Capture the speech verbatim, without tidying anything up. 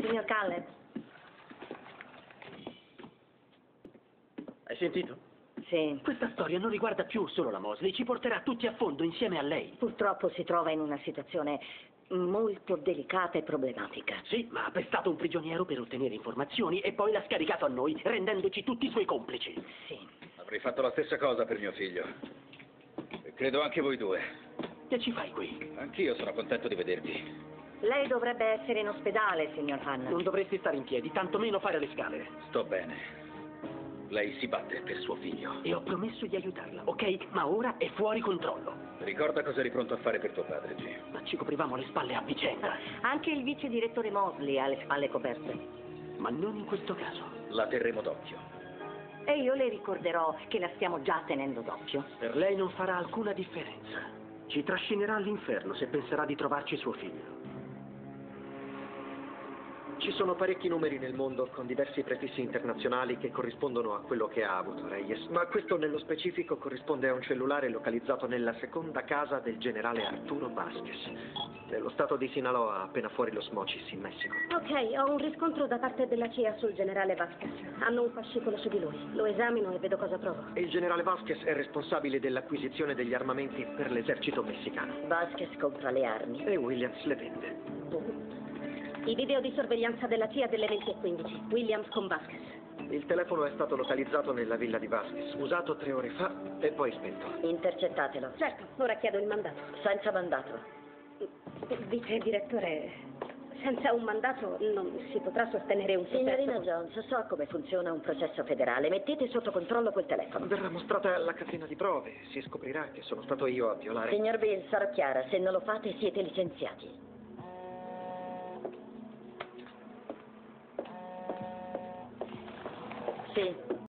Signor Callet. Hai sentito? Sì. Questa storia non riguarda più solo la Mosley, ci porterà tutti a fondo insieme a lei. Purtroppo si trova in una situazione molto delicata e problematica. Sì, ma ha pestato un prigioniero per ottenere informazioni e poi l'ha scaricato a noi, rendendoci tutti suoi complici. Sì. Avrei fatto la stessa cosa per mio figlio. E credo anche voi due. Che ci fai qui? Anch'io sono contento di vederti. Lei dovrebbe essere in ospedale, signor Hanna. Non dovresti stare in piedi, tantomeno fare le scale. Sto bene. Lei si batte per suo figlio. E ho promesso di aiutarla, ok? Ma ora è fuori controllo. Ricorda cosa eri pronto a fare per tuo padre, G. Ma ci coprivamo le spalle a vicenda. Anche il vice direttore Mosley ha le spalle coperte. Ma non in questo caso. La terremo d'occhio. E io le ricorderò che la stiamo già tenendo d'occhio. Per lei non farà alcuna differenza. Ci trascinerà all'inferno se penserà di trovarci suo figlio. Ci sono parecchi numeri nel mondo con diversi prefissi internazionali che corrispondono a quello che ha avuto Reyes, ma questo nello specifico corrisponde a un cellulare localizzato nella seconda casa del generale Arturo Vasquez, nello stato di Sinaloa, appena fuori Los Mochis, in Messico. Ok, ho un riscontro da parte della C I A sul generale Vasquez. Hanno un fascicolo su di lui. Lo esamino e vedo cosa trovo. Il generale Vasquez è responsabile dell'acquisizione degli armamenti per l'esercito messicano. Vasquez compra le armi. E Williams le vende. I video di sorveglianza della C I A delle venti e quindici. Williams con Vasquez. Il telefono è stato localizzato nella villa di Vasquez, usato tre ore fa e poi spento. Intercettatelo. Certo, ora chiedo il mandato. Senza mandato. Vice direttore, senza un mandato non si potrà sostenere un processo. Signorina Jones, so come funziona un processo federale. Mettete sotto controllo quel telefono. Verrà mostrata la catena di prove. Si scoprirà che sono stato io a violare. Signor Bill, sarò chiara, se non lo fate siete licenziati. Sì.